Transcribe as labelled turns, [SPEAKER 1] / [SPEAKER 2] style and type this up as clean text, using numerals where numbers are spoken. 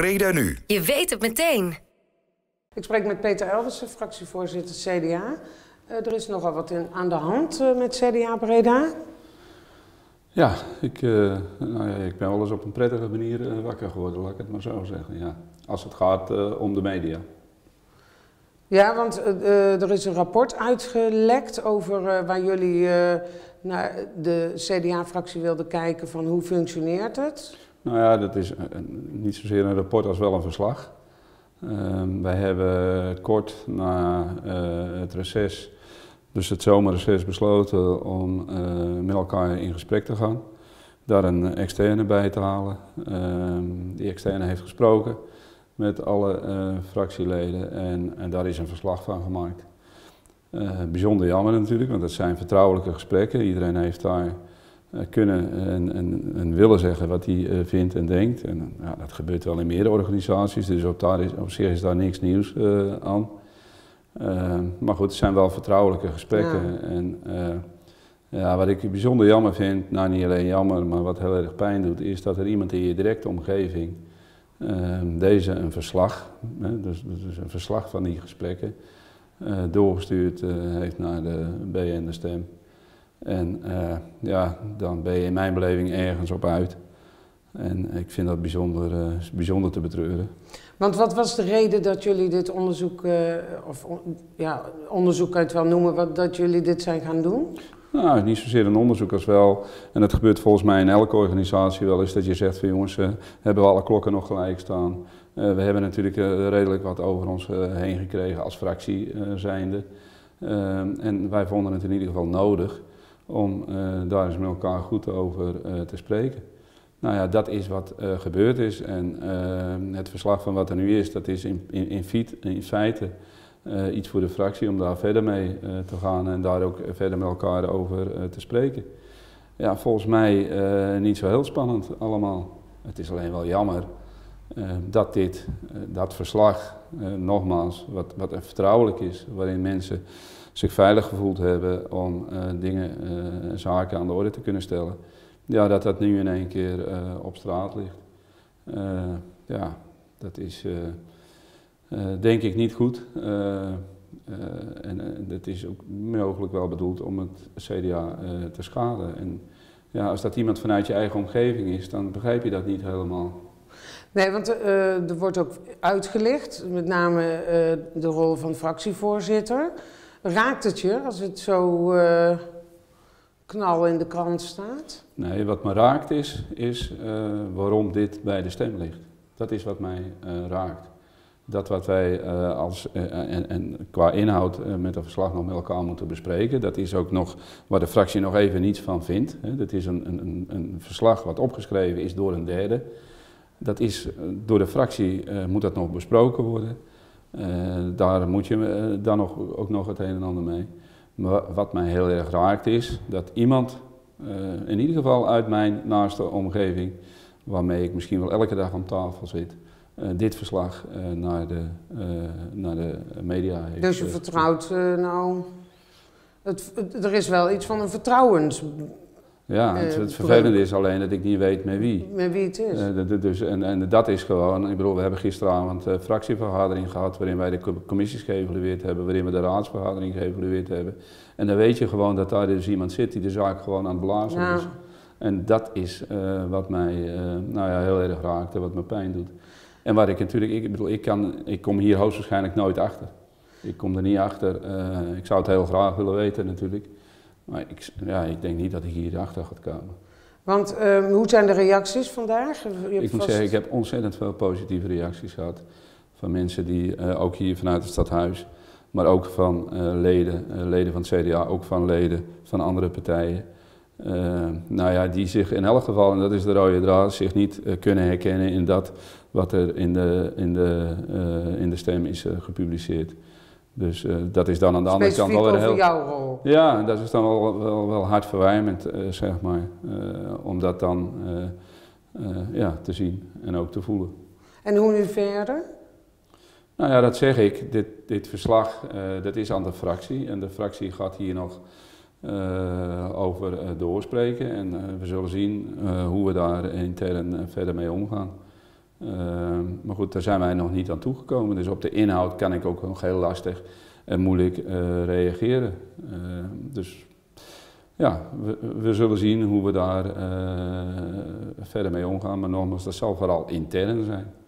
[SPEAKER 1] Breda Nu.
[SPEAKER 2] Je weet het meteen.
[SPEAKER 3] Ik spreek met Peter Eldersen, fractievoorzitter CDA. Er is nogal wat aan de hand met CDA Breda.
[SPEAKER 4] Ja, ik ben wel eens op een prettige manier wakker geworden, laat ik het maar zo zeggen. Ja. Als het gaat om de media.
[SPEAKER 3] Ja, want er is een rapport uitgelekt over waar jullie naar de CDA-fractie wilden kijken van hoe functioneert het?
[SPEAKER 4] Nou ja, dat is niet zozeer een rapport als wel een verslag. Wij hebben kort na het reces, dus het zomerreces, besloten om met elkaar in gesprek te gaan. Daar een externe bij te halen. Die externe heeft gesproken met alle fractieleden en daar is een verslag van gemaakt. Bijzonder jammer natuurlijk, want het zijn vertrouwelijke gesprekken. Iedereen heeft daar kunnen en willen zeggen wat hij vindt en denkt. En ja, dat gebeurt wel in meerdere organisaties, dus op zich is daar niks nieuws aan. Maar goed, het zijn wel vertrouwelijke gesprekken. Ja. En ja, wat ik bijzonder jammer vind, nou niet alleen jammer, maar wat heel erg pijn doet, is dat er iemand in je directe omgeving deze een verslag, dus een verslag van die gesprekken, doorgestuurd heeft naar de BN De Stem. En ja, dan ben je in mijn beleving ergens op uit. En ik vind dat bijzonder te betreuren.
[SPEAKER 3] Want wat was de reden dat jullie dit onderzoek, onderzoek kan je het wel noemen, dat jullie dit zijn gaan doen?
[SPEAKER 4] Nou, niet zozeer een onderzoek als wel, en dat gebeurt volgens mij in elke organisatie wel eens, dat je zegt van jongens, hebben we alle klokken nog gelijk staan. We hebben natuurlijk redelijk wat over ons heen gekregen als fractie zijnde. En wij vonden het in ieder geval nodig om daar eens met elkaar goed over te spreken. Nou ja, dat is wat gebeurd is en het verslag van wat er nu is, dat is in feite iets voor de fractie om daar verder mee te gaan en daar ook verder met elkaar over te spreken. Ja, volgens mij niet zo heel spannend allemaal. Het is alleen wel jammer dat dat verslag, nogmaals, wat vertrouwelijk is, waarin mensen zich veilig gevoeld hebben om zaken aan de orde te kunnen stellen, ja, dat nu in één keer op straat ligt. Ja, dat is denk ik niet goed. En dat is ook mogelijk wel bedoeld om het CDA te schaden. En ja, als dat iemand vanuit je eigen omgeving is, dan begrijp je dat niet helemaal.
[SPEAKER 3] Nee, want er wordt ook uitgelicht, met name de rol van fractievoorzitter. Raakt het je als het zo knal in de krant staat? Nee,
[SPEAKER 4] wat me raakt is waarom dit bij de Stem ligt. Dat is wat mij raakt. Dat wat wij en qua inhoud met het verslag nog met elkaar moeten bespreken, dat is ook nog waar de fractie nog even niets van vindt. Dat is een verslag wat opgeschreven is door een derde. Dat is door de fractie moet dat nog besproken worden. Daar moet je dan ook nog het een en ander mee. Maar wat mij heel erg raakt is dat iemand, in ieder geval uit mijn naaste omgeving, waarmee ik misschien wel elke dag aan tafel zit, dit verslag naar de media heeft.
[SPEAKER 3] Dus je vertrouwt er is wel iets van een vertrouwens.
[SPEAKER 4] Ja, het vervelende is alleen dat ik niet weet met wie.
[SPEAKER 3] Met wie het is.
[SPEAKER 4] En dat is gewoon, ik bedoel, we hebben gisteravond een fractievergadering gehad waarin wij de commissies geëvalueerd hebben, waarin we de raadsvergadering geëvalueerd hebben. En dan weet je gewoon dat daar dus iemand zit die de zaak gewoon aan het blazen is. En dat is wat mij heel erg raakt en wat me pijn doet. En waar ik natuurlijk, ik kom hier hoogstwaarschijnlijk nooit achter. Ik kom er niet achter, ik zou het heel graag willen weten natuurlijk. Maar ik denk niet dat ik hier achter ga komen.
[SPEAKER 3] Want hoe zijn de reacties vandaag?
[SPEAKER 4] Ik moet zeggen, ik heb ontzettend veel positieve reacties gehad. Van mensen die, ook hier vanuit het stadhuis, maar ook van leden van het CDA, ook van leden van andere partijen. Die zich in elk geval, en dat is de rode draad, zich niet kunnen herkennen in dat wat er in de Stem is gepubliceerd. Dus dat is dan aan de andere kant wel weer heel...
[SPEAKER 3] Specifiek over jouw rol?
[SPEAKER 4] Ja, dat is dan wel hartverwarmend, zeg maar. Om dat dan te zien en ook te voelen.
[SPEAKER 3] En hoe nu verder?
[SPEAKER 4] Nou ja, dat zeg ik. Dit verslag, dat is aan de fractie. En de fractie gaat hier nog over doorspreken. En we zullen zien hoe we daar intern verder mee omgaan. Maar goed, daar zijn wij nog niet aan toegekomen. Dus op de inhoud kan ik ook nog heel lastig en moeilijk reageren. Dus ja, we zullen zien hoe we daar verder mee omgaan. Maar nogmaals, dat zal vooral intern zijn.